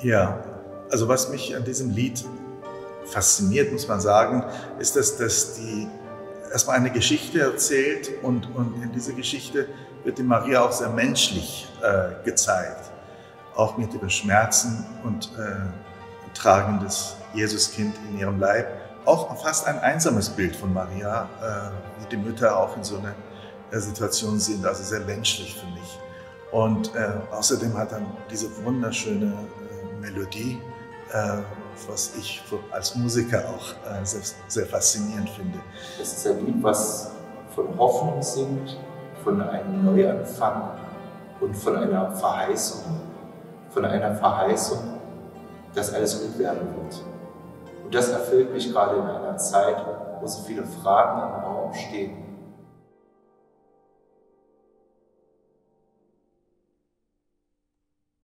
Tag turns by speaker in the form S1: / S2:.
S1: Ja, also was mich an diesem Lied fasziniert, muss man sagen, ist, dass die erstmal eine Geschichte erzählt und in dieser Geschichte wird die Maria auch sehr menschlich gezeigt. Auch mit ihren Schmerzen und tragendes Jesuskind in ihrem Leib. Auch fast ein einsames Bild von Maria, wie die Mütter auch in so einer Situation sind, also sehr menschlich für mich. Und außerdem hat dann diese wunderschöne Melodie, was ich als Musiker auch sehr faszinierend finde.
S2: Es ist ein Lied, was von Hoffnung singt, von einem Neuanfang und von einer Verheißung, dass alles gut werden wird. Und das erfüllt mich gerade in einer Zeit, wo so viele Fragen im Raum stehen.